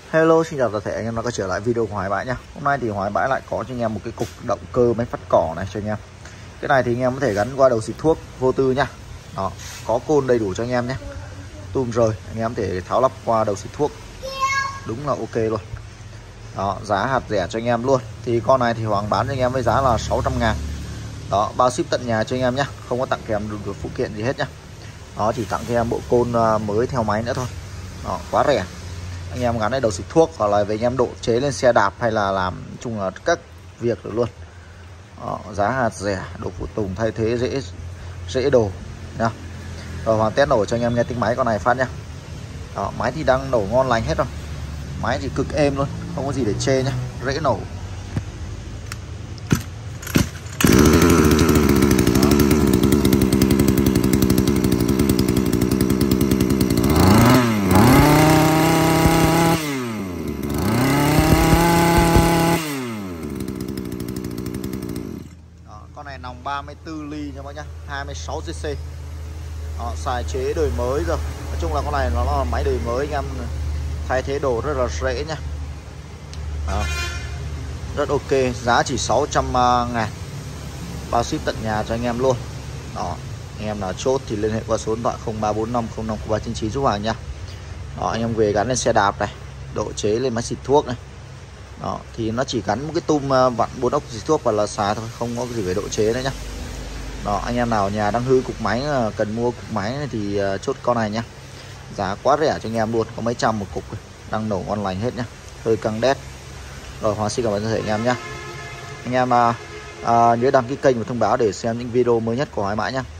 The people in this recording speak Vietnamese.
Hello, xin chào toàn thể anh em đã quay trở lại video của Hoài Bãi nhá. Hôm nay thì Hoài Bãi lại có cho anh em một cái cục động cơ máy phát cỏ này cho anh em. Cái này thì anh em có thể gắn qua đầu xịt thuốc vô tư nhá. Đó, có côn đầy đủ cho anh em nhé. Tùm rời, anh em có thể tháo lắp qua đầu xịt thuốc. Đúng là ok luôn. Đó, giá hạt rẻ cho anh em luôn. Thì con này thì Hoàng bán cho anh em với giá là 600.000. Đó, bao ship tận nhà cho anh em nhá, không có tặng kèm được phụ kiện gì hết nhá. Đó, chỉ tặng cho em bộ côn mới theo máy nữa thôi. Đó, quá rẻ. Anh em gắn lên đầu xịt thuốc hoặc là về anh em độ chế lên xe đạp hay là làm chung là các việc được luôn. Đó, giá hạt rẻ, đồ phụ tùng thay thế dễ đồ nhá. Rồi Hoàng test nổ cho anh em nghe tiếng máy con này phát nhá. Đó, máy thì đang nổ ngon lành hết rồi. Máy thì cực êm luôn, không có gì để chê nhá, dễ nổ. Con này nòng 34 ly nha bác nhá, 26cc. Đó, xài chế đời mới rồi. Nói chung là con này nó là máy đời mới anh em thay thế đồ rất là dễ nhá. Đó, rất ok, giá chỉ 600.000, bao ship tận nhà cho anh em luôn. Đó, anh em nào chốt thì liên hệ qua số điện thoại 0345050399 giúp Hoàng nha. Đó, anh em về gắn lên xe đạp này, độ chế lên máy xịt thuốc này. Đó, thì nó chỉ gắn một cái tum vặn 4 ốc xịt thuốc và là xài thôi, không có gì về độ chế nữa nhá. Đó, anh em nào ở nhà đang hư cục máy cần mua cục máy này thì chốt con này nhá. Giá quá rẻ cho anh em luôn, có mấy trăm một cục, đang nổ ngon lành hết nhá, hơi căng đét. Rồi Hoàng xin cảm ơn toàn thể anh em nhá. Anh em nhớ đăng ký kênh và thông báo để xem những video mới nhất của Hoài Bãi nhá.